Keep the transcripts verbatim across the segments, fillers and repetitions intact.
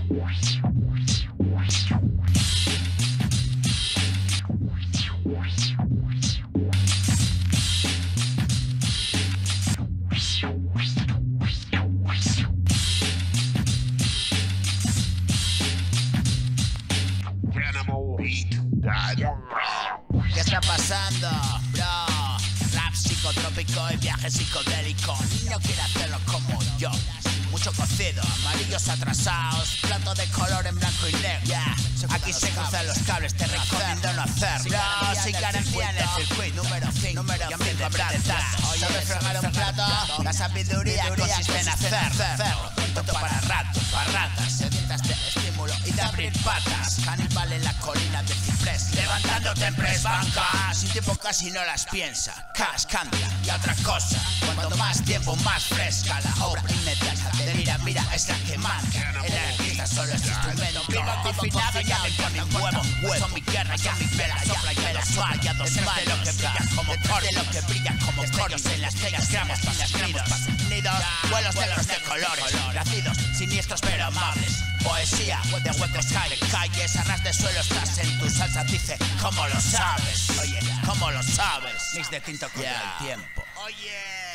¿Qué está pasando, bro? Rap psicotrópico y viaje psicodélico. Niño quiere hacerlo como yo. Mucho cocido, amarillos atrasados, plato de color en blanco y negro. Yeah. Aquí se cruzan los cables, te recomiendo no hacerlo. Bro, sin garantía en el circuito. Número cinco, número cinco aprendizaje. ¿Sabes fregar un plato? La sabiduría consiste en hacerlo. Punto para ratos, para ratas, sedientas de estímulo y de abrir patas. Caníbal en la colina de ciprés, levantándote en press banca. Sin tiempo casi no las piensa. Cash, cambia y otra cosa. Cuanto más tiempo, más fresca la obra inmediata. Delira, mira, es la que marca. El artista solo es instrumento. Vivo confinado, ya me pone un huevo. Son mi guerra, ya mi vela sopla, ya la suave, ya dos manos. De lo que brilla como coro, de lo que brilla como coros. En las estrellas, gramos, pasas, gramos, nidos, vuelos de los de colores. Nacidos, siniestros pero amables. Poesía de huecos cae, calles, a ras de suelo estás en tu salsa. Dice, ¿cómo lo sabes? Oye, ¿cómo lo sabes? Mix de tinto contra yeah. el tiempo. Oye.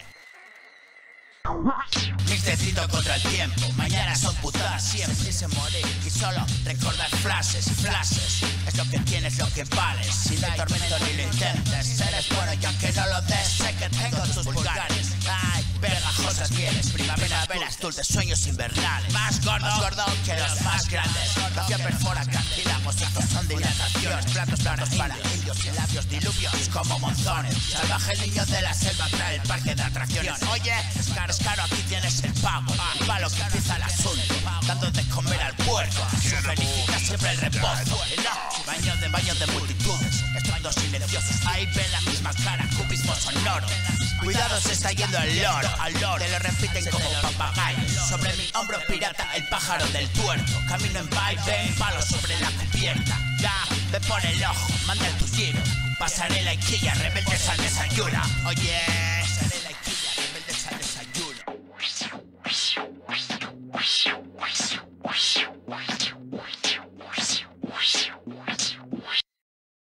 Mix de tinto contra el tiempo. Mañana son putadas siempre. Se morir y solo recordar frases y flashes. Es lo que tienes, lo que vales. Si no hay tormento ni lo intentes. Eres bueno y aunque no lo des, sé que tengo tus pulgares. Ay, pegajosas pieles. Primavera, velas, dulces sueños invernales. Más gordo, más gordo que los más grandes. Café perfora cartílagos. Estos son dilataciones. Platos planos para indios y labios diluvios como monzones. Salvaje el niño de la selva trae el parque de atracciones. Oye, es caro, es caro, aquí tienes el pago. Va lo que empieza el asunto, dando de comer al puerco. Su felicidad siempre el reposo. Baños de baños de multitudes, estruendos silenciosos. Ahí ven la misma cara, cubismo sonoro. Cuidado, se está yendo el loro, al loro. Te lo repiten como papagayos. Sobre mi hombro pirata el pájaro del tuerto. Camino en vaivén, palo sobre la cubierta. Ya, me pone el ojo, manda tu giro. Pasarela y quilla, rebeldes al desayuno. Oye.